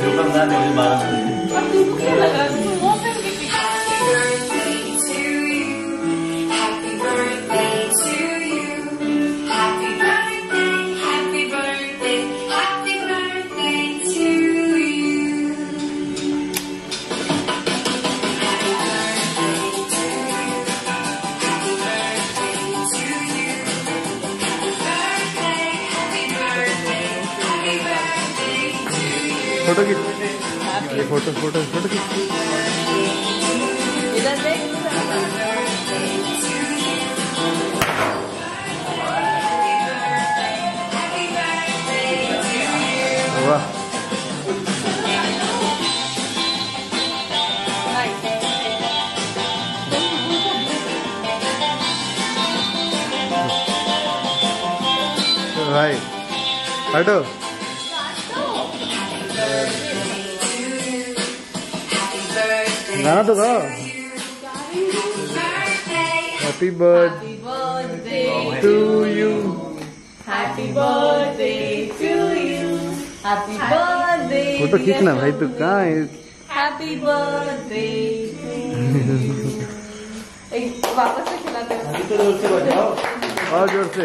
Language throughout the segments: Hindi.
दुकानदार ने मुझे 12 फोटो खींच, फोटो फोटो फोटो खींच। वाह, भाई हटो। गाना तो गाओ। Happy birthday to you, happy birthday to you, happy birthday. Photo खींचना भाई, तू कहाँ है? Happy birthday. वापस से खिलाते हैं, और जोर से।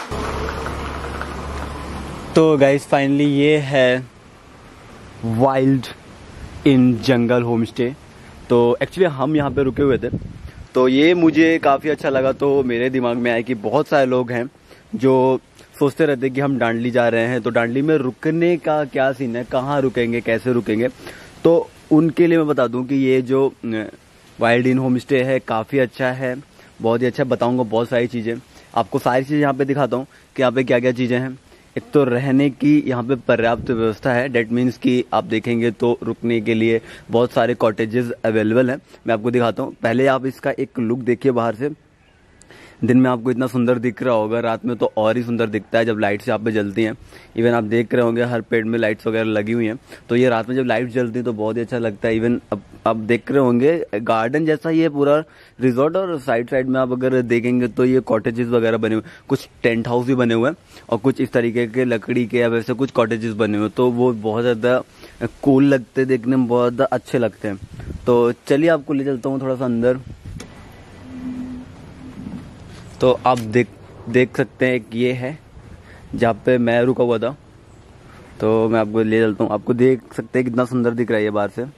तो गाइस फाइनली ये है wild in jungle home stay. तो एक्चुअली हम यहाँ पे रुके हुए थे, तो ये मुझे काफ़ी अच्छा लगा। तो मेरे दिमाग में आया कि बहुत सारे लोग हैं जो सोचते रहते हैं कि हम डांडली जा रहे हैं, तो डांडली में रुकने का क्या सीन है, कहाँ रुकेंगे, कैसे रुकेंगे। तो उनके लिए मैं बता दूं कि ये जो वाइल्ड इन होम स्टे है काफ़ी अच्छा है, बहुत ही अच्छा। बताऊंगा बहुत सारी चीज़ें आपको, सारी चीज़ें यहाँ पे दिखाता हूँ कि यहाँ पे क्या क्या चीज़ें हैं। एक तो रहने की यहाँ पे पर्याप्त व्यवस्था है, डेट मीन्स कि आप देखेंगे तो रुकने के लिए बहुत सारे कॉटेजेस अवेलेबल हैं। मैं आपको दिखाता हूँ। पहले आप इसका एक लुक देखिए बाहर से। दिन में आपको इतना सुंदर दिख रहा होगा, रात में तो और ही सुंदर दिखता है जब लाइट्स यहाँ पे जलती हैं। इवन आप देख रहे होंगे हर पेड़ में लाइट्स वगैरह लगी हुई हैं, तो ये रात में जब लाइट्स जलती हैं तो बहुत ही अच्छा लगता है। इवन अब आप देख रहे होंगे गार्डन जैसा ये पूरा रिजॉर्ट, और साइड साइड में आप अगर देखेंगे तो ये कॉटेजेस वगैरह बने हुए, कुछ टेंट हाउस भी बने हुए हैं और कुछ इस तरीके के लकड़ी के या वैसे कुछ कॉटेजेस बने हुए, तो वो बहुत ज़्यादा कूल लगते हैं, देखने में बहुत अच्छे लगते हैं। तो चलिए आपको ले चलता हूँ थोड़ा सा अंदर। तो आप देख सकते हैं कि ये है जहाँ पे मैं रुका हुआ था, तो मैं आपको ले चलता हूँ। आपको देख सकते हैं कितना सुंदर दिख रहा है ये बाहर से।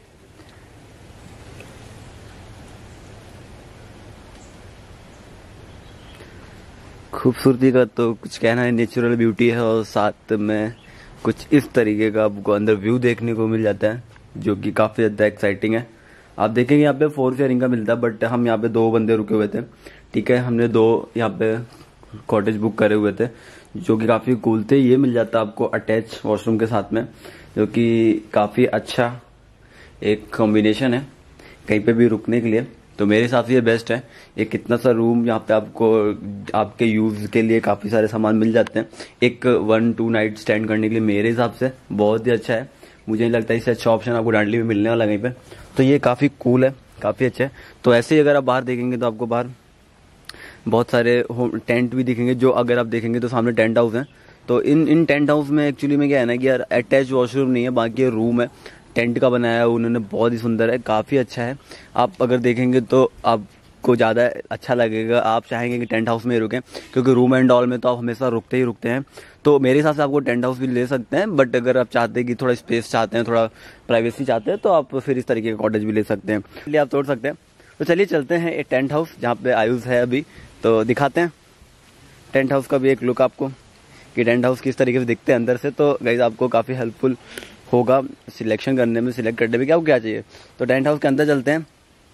खूबसूरती का तो कुछ कहना है, नेचुरल ब्यूटी है, और साथ में कुछ इस तरीके का आपको अंदर व्यू देखने को मिल जाता है जो कि काफ़ी ज़्यादा एक्साइटिंग है। आप देखेंगे यहाँ पे 4 शेयरिंग का मिलता है, बट हम यहाँ पे 2 बंदे रुके हुए थे, ठीक है। हमने 2 यहाँ पे कॉटेज बुक करे हुए थे जो कि काफ़ी कूल थे। ये मिल जाता है आपको अटैच वॉशरूम के साथ में, जो कि काफ़ी अच्छा एक कॉम्बिनेशन है कहीं पे भी रुकने के लिए। तो मेरे हिसाब से ये बेस्ट है। एक कितना सा रूम यहाँ पे आपको आपके यूज़ के लिए काफ़ी सारे सामान मिल जाते हैं। एक 1-2 नाइट स्टैंड करने के लिए मेरे हिसाब से बहुत ही अच्छा है। मुझे नहीं लगता इससे अच्छा ऑप्शन आपको डांडली में मिलने वाला कहीं पे। तो ये काफ़ी कूल है, काफ़ी अच्छा है। तो ऐसे ही अगर आप बाहर देखेंगे तो आपको बाहर बहुत सारे टेंट भी दिखेंगे, जो अगर आप देखेंगे तो सामने टेंट हाउस है। तो इन टेंट हाउस में एक्चुअली में क्या है ना कि यार अटैच वॉशरूम नहीं है, बाकी रूम है टेंट का बनाया है उन्होंने, बहुत ही सुंदर है, काफ़ी अच्छा है। आप अगर देखेंगे तो आपको ज़्यादा अच्छा लगेगा, आप चाहेंगे कि टेंट हाउस में ही रुकें, क्योंकि रूम एंड ऑल में तो आप हमेशा रुकते ही रुकते हैं। तो मेरे हिसाब से आपको टेंट हाउस भी ले सकते हैं, बट अगर आप चाहते हैं कि थोड़ा स्पेस चाहते हैं, थोड़ा प्राइवेसी चाहते हैं, तो आप फिर इस तरीके का कॉटेज भी ले सकते हैं, इसलिए आप तोड़ सकते हैं। तो चलिए चलते हैं एक टेंट हाउस जहाँ पे आयुष है अभी, तो दिखाते हैं टेंट हाउस का भी एक लुक आपको कि टेंट हाउस किस तरीके से दिखते हैं अंदर से। तो गाइस आपको काफ़ी हेल्पफुल होगा सिलेक्शन करने में, सिलेक्ट करने में क्या चाहिए। तो टेंट हाउस के अंदर चलते हैं।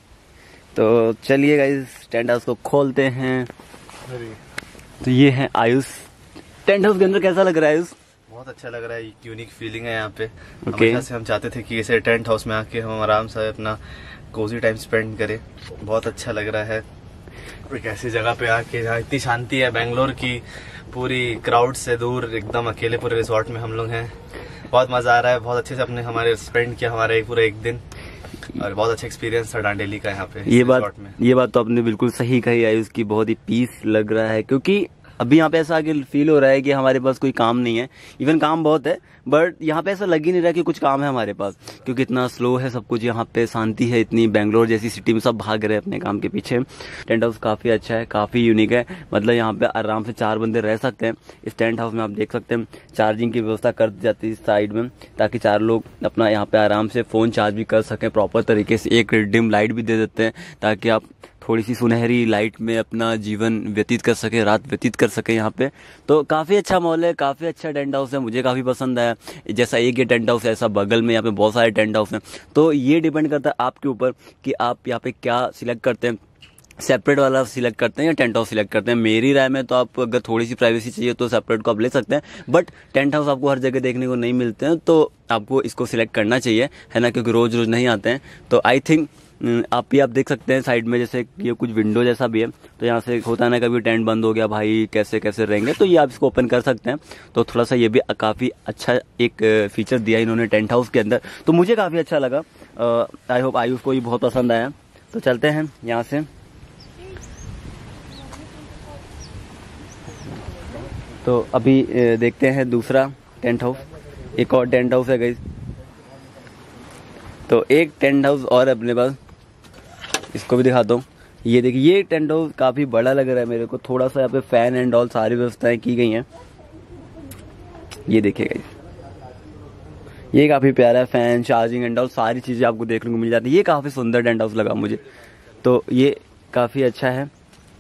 तो चलिए गाइस टेंट हाउस को खोलते हैं। तो ये है आयुष। टेंट हाउस के अंदर कैसा लग रहा है आयुष? बहुत अच्छा लग रहा है, यूनिक फीलिंग है यहाँ पे। हमेशा से हम चाहते थे कि ऐसे टेंट हाउस में आके हम आराम से अपना कोजी टाइम स्पेंड करें। बहुत अच्छा लग रहा है एक ऐसी जगह पे आके जहाँ इतनी शांति है। बेंगलोर की पूरी क्राउड से दूर एकदम अकेले पूरे रिजॉर्ट में हम लोग हैं। बहुत मजा आ रहा है, बहुत अच्छे से अपने हमारे स्पेंड किया हमारे पूरा एक दिन, और बहुत अच्छा एक्सपीरियंस था डांडेली का यहाँ पे। ये बात तो आपने बिल्कुल सही कही आयुष की, बहुत ही पीस लग रहा है, क्योंकि अभी यहाँ पे ऐसा फील हो रहा है कि हमारे पास कोई काम नहीं है। इवन काम बहुत है, बट यहाँ पे ऐसा लग ही नहीं रहा कि कुछ काम है हमारे पास, क्योंकि इतना स्लो है सब कुछ। यहाँ पे शांति है इतनी, बेंगलोर जैसी सिटी में सब भाग रहे हैं अपने काम के पीछे। टेंट हाउस काफ़ी अच्छा है, काफ़ी यूनिक है। मतलब यहाँ पे आराम से 4 बंदे रह सकते हैं इस टेंट हाउस में। आप देख सकते हैं चार्जिंग की व्यवस्था कर दी जाती है साइड में, ताकि 4 लोग अपना यहाँ पे आराम से फ़ोन चार्ज भी कर सकें प्रॉपर तरीके से। एक डिम लाइट भी दे देते हैं ताकि आप थोड़ी सी सुनहरी लाइट में अपना जीवन व्यतीत कर सके, रात व्यतीत कर सके यहाँ पे। तो काफ़ी अच्छा मॉल है, काफ़ी अच्छा टेंट हाउस है, मुझे काफ़ी पसंद आया। जैसा एक ये टेंट हाउस है, ऐसा बगल में यहाँ पे बहुत सारे टेंट हाउस हैं। तो ये डिपेंड करता है आपके ऊपर कि आप यहाँ पे क्या सिलेक्ट करते हैं, सेपरेट वाला सिलेक्ट करते हैं या टेंट हाउस सिलेक्ट करते हैं। मेरी राय में तो आप अगर थोड़ी सी प्राइवेसी चाहिए तो सेपरेट को आप ले सकते हैं, बट टेंट हाउस आपको हर जगह देखने को नहीं मिलते हैं, तो आपको इसको सिलेक्ट करना चाहिए, है ना, क्योंकि रोज़ रोज़ नहीं आते हैं। तो आई थिंक आप देख सकते हैं साइड में जैसे ये कुछ विंडो जैसा भी है, तो यहाँ से होता है ना कभी टेंट बंद हो गया भाई, कैसे कैसे रहेंगे, तो ये आप इसको ओपन कर सकते हैं। तो थोड़ा सा ये भी काफ़ी अच्छा एक फीचर दिया इन्होंने टेंट हाउस के अंदर, तो मुझे काफ़ी अच्छा लगा। आई होप आयुष को ये बहुत पसंद आया। तो चलते हैं यहाँ से। तो अभी देखते हैं दूसरा टेंट हाउस, एक और टेंट हाउस है गाइस। तो एक टेंट हाउस और अपने पास, इसको भी दिखाता हूँ। ये देखिए, ये टेंट हाउस काफ़ी बड़ा लग रहा है मेरे को। थोड़ा सा यहाँ पे फैन एंड ऑल सारी व्यवस्थाएं की गई हैं। ये देखिए गाइस, ये काफ़ी प्यारा है, फैन, चार्जिंग एंड ऑल सारी चीज़ें आपको देखने को मिल जाती है। ये काफ़ी सुंदर टेंट हाउस लगा मुझे, तो ये काफ़ी अच्छा है।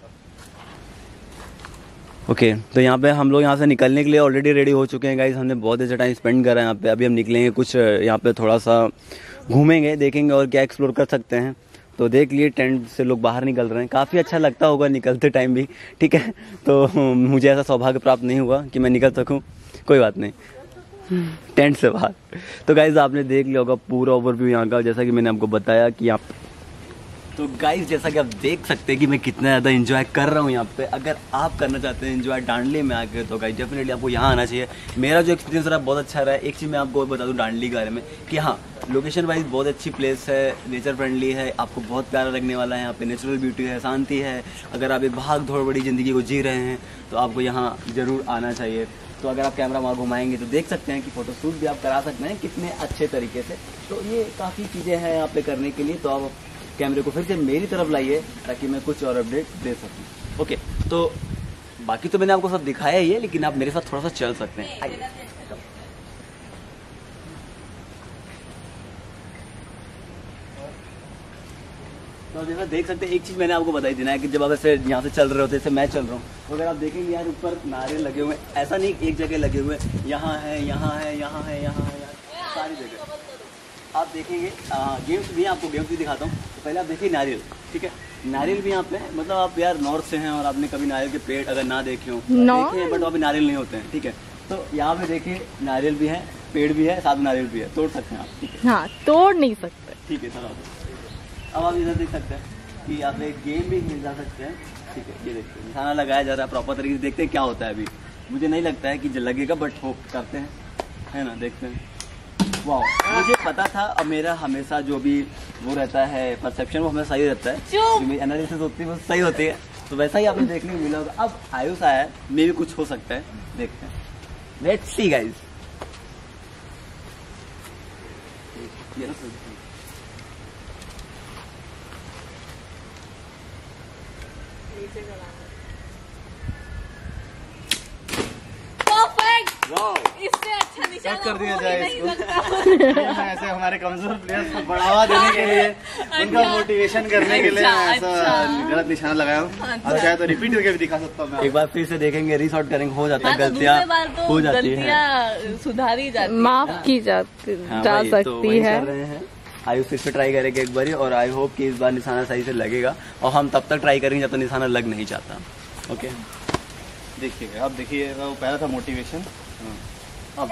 ओके, तो यहाँ पे हम लोग यहाँ से निकलने के लिए ऑलरेडी रेडी हो चुके हैं गाइस। हमने बहुत अच्छा टाइम स्पेंड करा है यहाँ पे। अभी हम निकलेंगे, कुछ यहाँ पे थोड़ा सा घूमेंगे, देखेंगे और क्या एक्सप्लोर कर सकते हैं। तो देख लिए टेंट से लोग बाहर निकल रहे हैं, काफ़ी अच्छा लगता होगा निकलते टाइम भी, ठीक है। तो मुझे ऐसा सौभाग्य प्राप्त नहीं हुआ कि मैं निकल सकूँ, कोई बात नहीं, टेंट से बाहर। तो गाइस आपने देख लिया होगा पूरा ओवरव्यू यहाँ का, जैसा कि मैंने आपको बताया कि यहाँ। तो गाइस जैसा कि आप देख सकते हैं कि मैं कितना ज़्यादा एंजॉय कर रहा हूँ यहाँ पे। अगर आप करना चाहते हैं एंजॉय डांडली में आके, तो गाइस डेफिनेटली आपको यहाँ आना चाहिए। मेरा जो एक्सपीरियंस रहा बहुत अच्छा रहा है। एक चीज़ मैं आपको बता दूँ डांडली के बारे में कि हाँ, लोकेशन वाइज बहुत अच्छी प्लेस है, नेचर फ्रेंडली है, आपको बहुत प्यारा लगने वाला है। यहाँ पे नेचुरल ब्यूटी है, शांति है। अगर आप एक भाग दौड़ बड़ी ज़िंदगी को जी रहे हैं तो आपको यहाँ ज़रूर आना चाहिए। तो अगर आप कैमरा वहाँ घुमाएंगे तो देख सकते हैं कि फ़ोटोशूट भी आप करा सकते हैं कितने अच्छे तरीके से। तो ये काफ़ी चीज़ें हैं यहाँ पे करने के लिए। तो आप कैमरे को फिर से मेरी तरफ लाइए ताकि मैं कुछ और अपडेट दे सकूं। ओके, तो बाकी तो मैंने आपको सब दिखाया ही है, लेकिन आप मेरे साथ थोड़ा सा चल सकते हैं। आइए। तो जैसा देख सकते हैं, एक चीज़ मैंने आपको बताई थी ना कि जब आप ऐसे यहाँ से चल रहे होते, जैसे मैं चल रहा हूँ, तो अगर आप देखेंगे यार ऊपर नारियल लगे हुए हैं, ऐसा नहीं एक जगह लगे हुए हैं, यहाँ है, यहाँ है, यहाँ है, यहाँ है, सारी जगह आप देखेंगे। गेम्स भी, आपको गेम्स भी दिखाता हूँ। तो पहले आप देखिए नारियल, ठीक है, नारियल भी यहाँ पे, मतलब आप यार नॉर्थ से हैं और आपने कभी नारियल के पेड़ अगर ना देखे हो, देखे बट वहाँ पे नारियल नहीं होते हैं, ठीक है। तो यहाँ पे देखिए नारियल भी है, पेड़ भी है, साथ में नारियल भी है, तोड़ सकते हैं आप, ठीक है। हाँ, तोड़ नहीं सकते, ठीक है। चलो अब आप इधर देख सकते हैं कि आप एक गेम भी खेल जा सकते हैं, ठीक है। ये देखते हैं निशाना लगाया जा रहा है प्रॉपर तरीके से, देखते हैं क्या होता है। अभी मुझे नहीं लगता है कि लगेगा, बट होप करते हैं, है ना, देखते हैं। वाह, मुझे पता था, अब मेरा हमेशा जो भी वो रहता है परसेप्शन, वो हमेशा सही रहता है, जो मेरी एनालिसिस होती है वो सही होती है। तो वैसा ही आपने देखने को मिला होगा। अब आयुष आया है, मे भी कुछ हो सकता है, देखते हैं, लेट्स सी गाइस। इससे अच्छा निशाना कर दिया हो जाए ही नहीं इसको। मैं ऐसे हमारे कमजोर प्लेयर्स को बढ़ावा देने के लिए, उनका मोटिवेशन करने के लिए ऐसा गलत निशाना लगाया हूँ। अब चाहे तो रिपीट करके भी दिखा सकता हूँ। एक बार फिर से देखेंगे, रिसॉर्ट करेंगे, हो जाता है, गलतियाँ हो जाती है, सुधारी जाती, माफ की जा सकती है। आयुष फिर से ट्राई करेंगे एक बारी, और आई होप कि इस बार निशाना सही से लगेगा, और हम तब तक ट्राई करेंगे जब तक निशाना लग नहीं चाहता। ओके, देखिएगा, अब देखिए वो पहला था मोटिवेशन, अब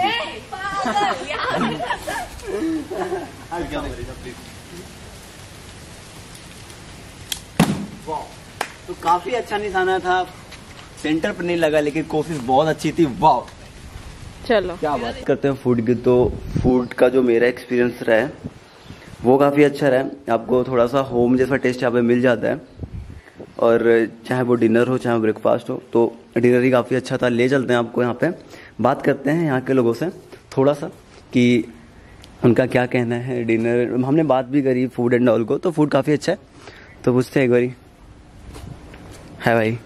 तो काफी अच्छा निशाना था, सेंटर पर नहीं लगा, लेकिन कोशिश बहुत अच्छी थी। वाह, चलो क्या बात करते हैं फूड की। तो फूड का जो मेरा एक्सपीरियंस रहा है वो काफ़ी अच्छा रहा है। आपको थोड़ा सा होम जैसा टेस्ट यहाँ पे मिल जाता है। और चाहे वो डिनर हो चाहे वो ब्रेकफास्ट हो, तो डिनर ही काफ़ी अच्छा था। ले चलते हैं आपको यहाँ पे, बात करते हैं यहाँ के लोगों से थोड़ा सा कि उनका क्या कहना है। डिनर हमने बात भी करी फूड एंड ऑल को, तो फूड काफ़ी अच्छा है, तो पूछते हैं एक बारी। है भाई,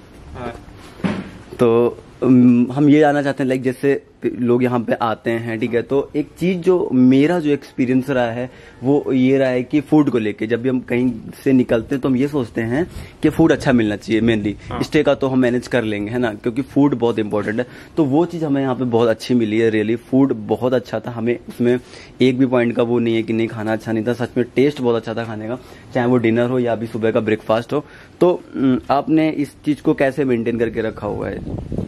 तो हम ये जानना चाहते हैं लाइक जैसे लोग यहाँ पे आते हैं, ठीक है, तो एक चीज जो मेरा जो एक्सपीरियंस रहा है वो ये रहा है कि फूड को लेके जब भी हम कहीं से निकलते हैं तो हम ये सोचते हैं कि फूड अच्छा मिलना चाहिए मेनली। स्टे का तो हम मैनेज कर लेंगे, है ना, क्योंकि फूड बहुत इंपॉर्टेंट है। तो वो चीज हमें यहाँ पे बहुत अच्छी मिली है, रियली फूड बहुत अच्छा था। हमें उसमें एक भी पॉइंट का वो नहीं है कि नहीं खाना अच्छा नहीं था, सच में टेस्ट बहुत अच्छा था खाने का, चाहे वो डिनर हो या भी सुबह का ब्रेकफास्ट हो। तो आपने इस चीज को कैसे मेंटेन करके रखा हुआ है?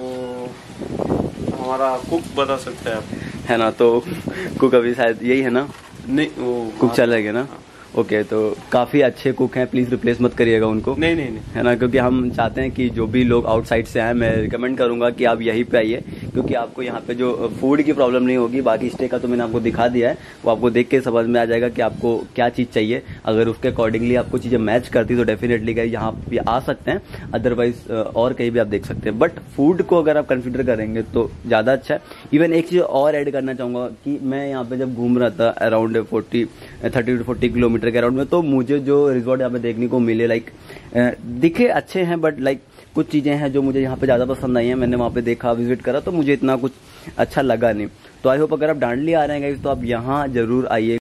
हमारा कुक बता सकते हैं आप, है ना, तो कुक अभी शायद यही है ना, नहीं वो कुक चल रहे ना। ओके, तो काफी अच्छे कुक हैं, प्लीज रिप्लेस मत करिएगा उनको। नहीं नहीं नहीं, है ना, क्योंकि हम चाहते हैं कि जो भी लोग आउटसाइड से आए, मैं रिकमेंड करूंगा कि आप यहीं पे आइए, क्योंकि आपको यहाँ पे जो फूड की प्रॉब्लम नहीं होगी। बाकी स्टे का तो मैंने आपको दिखा दिया है, वो आपको देख के समझ में आ जाएगा कि आपको क्या चीज चाहिए। अगर उसके अकॉर्डिंगली आपको चीजें मैच करती तो डेफिनेटली यहाँ पे आ सकते हैं, अदरवाइज और कहीं भी आप देख सकते हैं। बट फूड को अगर आप कंसिडर करेंगे तो ज्यादा अच्छा है। इवन एक चीज और ऐड करना चाहूंगा कि मैं यहाँ पे जब घूम रहा था अराउंड 30 to 40 किलोमीटर के अराउंड में, तो मुझे जो रिजॉर्ट यहाँ पे देखने को मिले लाइक दिखे अच्छे हैं, बट लाइक कुछ चीजें हैं जो मुझे यहाँ पे ज्यादा पसंद आई हैं। मैंने वहाँ पे देखा, विजिट करा, तो मुझे इतना कुछ अच्छा लगा नहीं। तो आई होप अगर आप डांडली आ रहे हैं गाइस तो आप यहाँ जरूर आइए।